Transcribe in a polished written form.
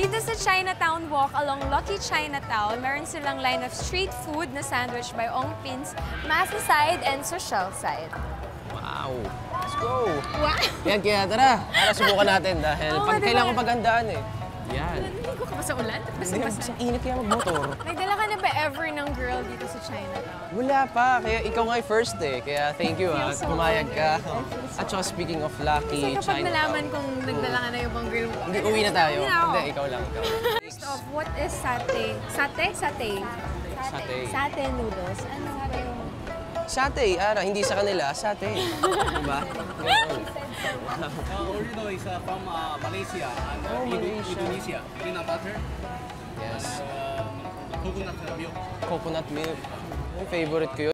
Dito sa Chinatown Walk along Lucky Chinatown, meron silang line of street food na sandwich by Ong Pins, masa side and social side. Wow! Let's go! Wow! Yan, kaya tara! Para subukan natin dahil kailangan ko paghandaan eh. Yan. Naligo ka ba sa ulan? Hindi, basang init kaya magmotor. Nagdala ka na ba ever ng girl dito sa Chinatown? Wala pa, kaya ikaw nga yung first eh. Kaya thank you ah, so pumayag ka. At saka speaking of Lucky Kasi kapag Chinatown. nalaman kung nagdala ka na yung ibang girl, Hindi, uwi na tayo. Uwi na ako. Hindi, ikaw lang, ikaw. First off, what is satay? Satay? Satay. Satay. Satay noodles. Ano nga ba yung... Satay, Ara, hindi sa kanila, satay. Diba? Original is from Malaysia and Indonesia. Peanut butter. Yes. Coconut milk. Coconut milk. Yung favorite ko yun.